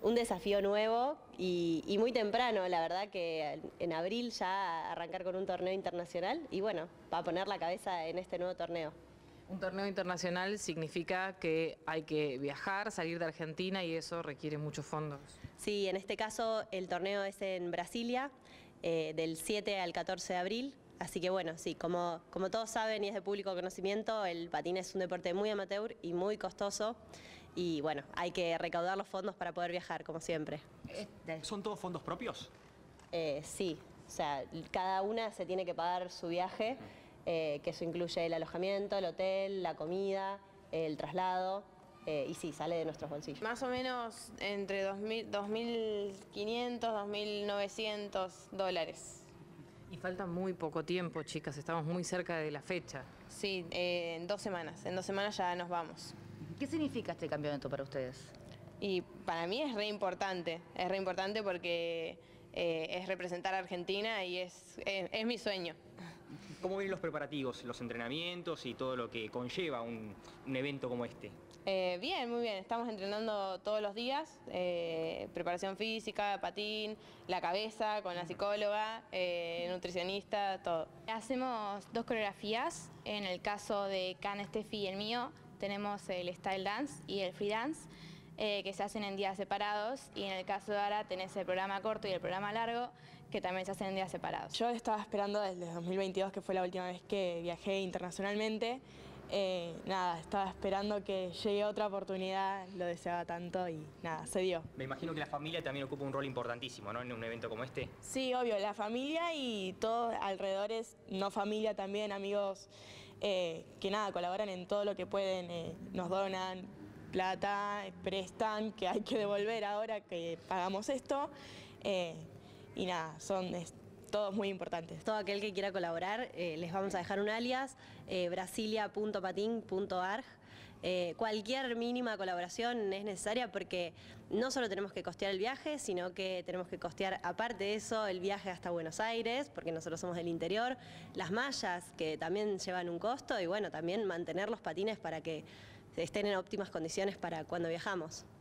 un desafío nuevo y muy temprano, la verdad que en abril ya arrancar con un torneo internacional y bueno, para poner la cabeza en este nuevo torneo. Un torneo internacional significa que hay que viajar, salir de Argentina y eso requiere muchos fondos. Sí, en este caso el torneo es en Brasilia, del 7 al 14 de abril. Así que bueno, sí, como todos saben y es de público conocimiento, el patín es un deporte muy amateur y muy costoso y bueno, hay que recaudar los fondos para poder viajar, como siempre. ¿Son todos fondos propios? Sí, o sea, cada una se tiene que pagar su viaje, que eso incluye el alojamiento, el hotel, la comida, el traslado. Y sí, sale de nuestros bolsillos. Más o menos entre 2.500, 2.900 dólares. Y falta muy poco tiempo, chicas, estamos muy cerca de la fecha. Sí, en 2 semanas. En 2 semanas ya nos vamos. ¿Qué significa este campeonato para ustedes? Y para mí es re importante porque es representar a Argentina y es mi sueño. ¿Cómo ven los preparativos, los entrenamientos y todo lo que conlleva un evento como este? Bien, muy bien. Estamos entrenando todos los días, preparación física, patín, la cabeza con la psicóloga, nutricionista, todo. Hacemos 2 coreografías. En el caso de Can, Steffi y el mío, tenemos el style dance y el free dance, que se hacen en días separados, y en el caso de Ara tenés el programa corto y el programa largo, que también se hacen en días separados. Yo estaba esperando desde 2022, que fue la última vez que viajé internacionalmente. Nada, estaba esperando que llegue otra oportunidad, lo deseaba tanto y nada, se dio. Me imagino que la familia también ocupa un rol importantísimo, ¿no? En un evento como este. Sí, obvio, la familia y todos alrededores, no familia también, amigos que nada, colaboran en todo lo que pueden, nos donan plata, prestan, que hay que devolver ahora que pagamos esto, y nada, son todos muy importantes. Todo aquel que quiera colaborar, les vamos a dejar un alias, brasilia.patin.arg. Cualquier mínima colaboración es necesaria porque no solo tenemos que costear el viaje, sino que tenemos que costear, aparte de eso, el viaje hasta Buenos Aires, porque nosotros somos del interior, las mallas, que también llevan un costo, y bueno, también mantener los patines para que estén en óptimas condiciones para cuando viajamos.